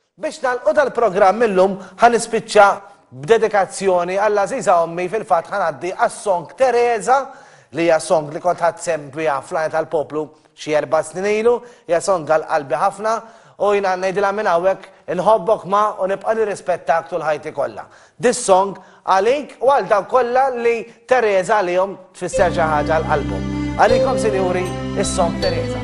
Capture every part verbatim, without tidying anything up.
Biex nagħlqu tal-programm illum ħanispiċċa b'dedikazzjoni għall għażiża ommi fil-fatt ħanaddi għas-song Tereża li hija song li kont ħadd sempri fl-Ghanja tal-Poplu xi erba' snin ilu, hija song għall-qalbi ħafna u jiena ngħidilha minn hawnhekk inħobbok ma' u nibqa' nirrispettak tul ħajti kollha. This song għalik u għal dawk kollha li Tereża għalihom tfisser xi ħaġa l-qalbhom. Għalikom sinjuri is-song Tereża.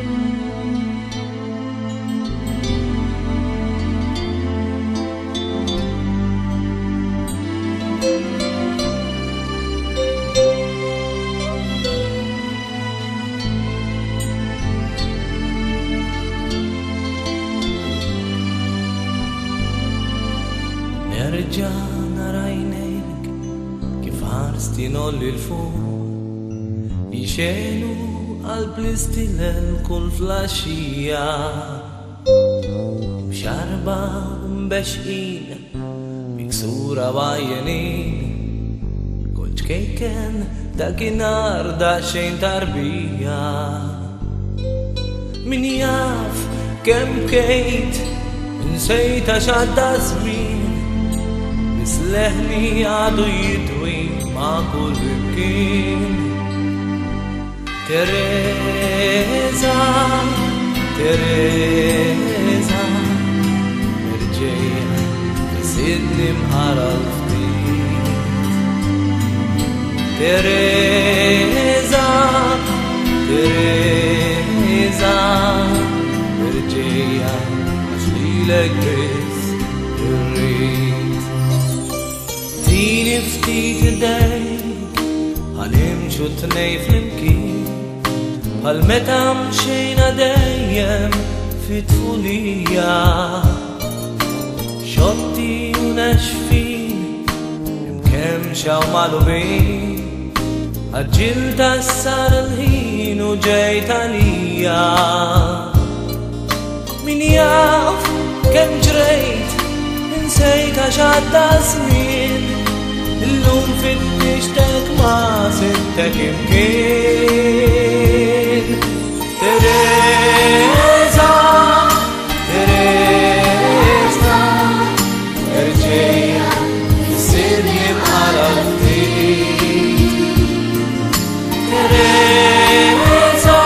Nerġa' nara għajnejk kif ħarsti nolli l-fuq jixenu qalb l-istilel kull flaxxija b'xarba mbexqin miksura b'għajjenin kont xkejken dakinhar daqsxejn tarbija min jaf kemm bkejt insejta x'għadda żmien Misleħni għadu jidwi ma' kull imkien Tereża, Tereża Irġejja tisidni mħara l-ftit Tereża, Tereża Irġejja għax lilek biss irrid Tini ftit id-dejk Għal-imxu t-nej fl-imkien Għal-meta mxejna dejjem fit-tfulija Xotti u nexfin Imkem xaw malubin Għadġilda s-sar l-ħin u ġejta lija Min jaf kem ġrejt Insejta xadda żmien Illum fit-nixtek ma' sittek imkien Tereża, Tereża Irġejja tisidni bħala l-ftit Tereża,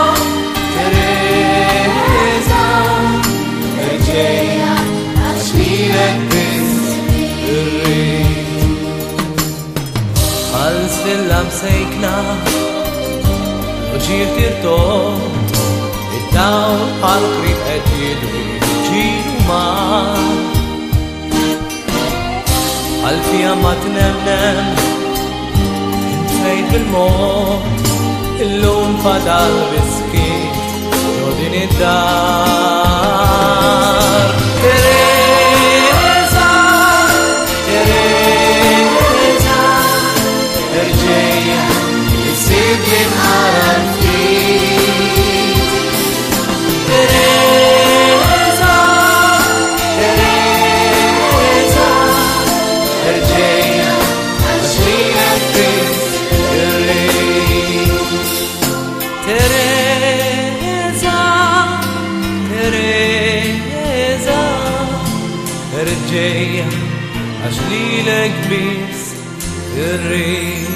Tereża Irġejja għax lilek biss irrid Għal-stilla msejkna u ġir tirtot id-dawl bħal-qrib qed jidwi ġiru mar Għal-fija ma tnemnem intfejt bil-mod illum fadal biskit ġodin id-dar Tereża, Tereża Irġejja tisidni bħala l-ftit Tereża, Tereża Irġejja għax lilek biss irrid Tereża, Tereża Irġejja għax lilek biss irrid